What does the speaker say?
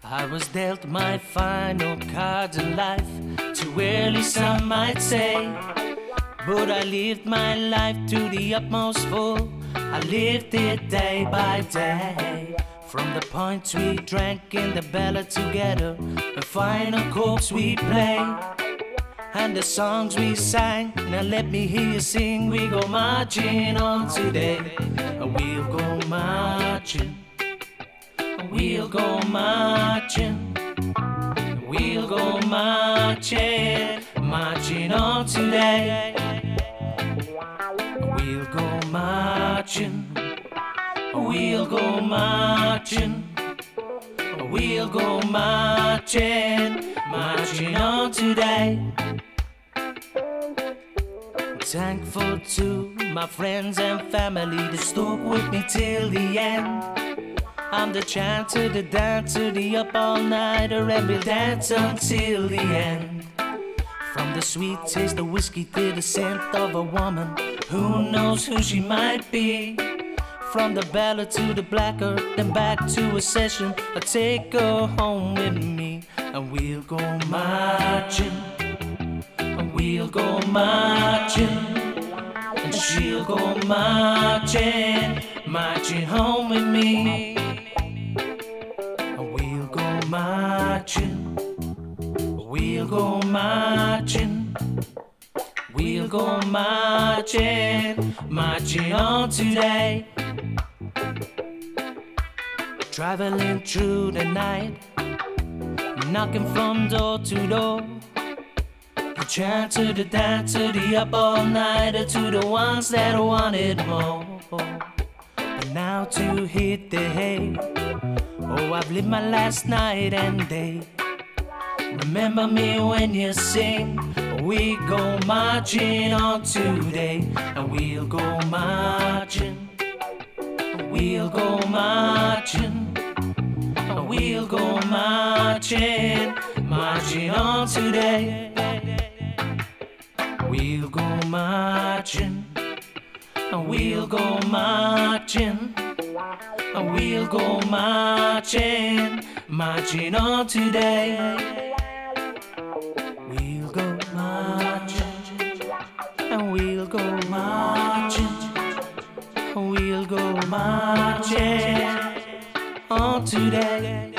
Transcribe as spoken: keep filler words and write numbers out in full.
I was dealt my final cards in life, too early some might say, but I lived my life to the utmost full. I lived it day by day. From the points we drank in the Bella together, the final chords we played, and the songs we sang. Now let me hear you sing. We go marching on today. We'll go marching. We'll go marching. We'll go marching. Marching on today. We'll go marching. We'll go marching. We'll go marching. Marching on today. Thankful to my friends and family that stuck with me till the end. I'm the chanter, the dancer, the up all-nighter, and we'll dance until the end. From the sweet taste of whiskey to the scent of a woman, who knows who she might be. From the Bella to the blacker, then back to a session. I'll take her home with me, and we'll go marching. And we'll go marching, and she'll go marching, marching home with me. And we'll go marching, we'll go marching, we'll go marching, marching on today. Traveling through the night, knocking from door to door. The chanter, the dancer, the up all-nighter, to the ones that wanted more. But now to hit the hay, oh, I've lived my last night and day. Remember me when you sing. We go marching on today, and we'll go marching. We'll go marching. We'll go marching, marching on today. We'll go marching, and we'll go marching, and we'll go marching, marching on today. We'll go marching, and we'll go marching, and we'll go marching on today.